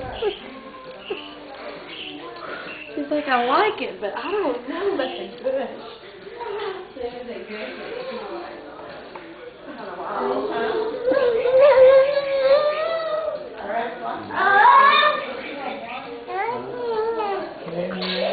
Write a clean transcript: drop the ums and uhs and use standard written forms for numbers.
She's like, I like it, but I don't know about the bush. All right.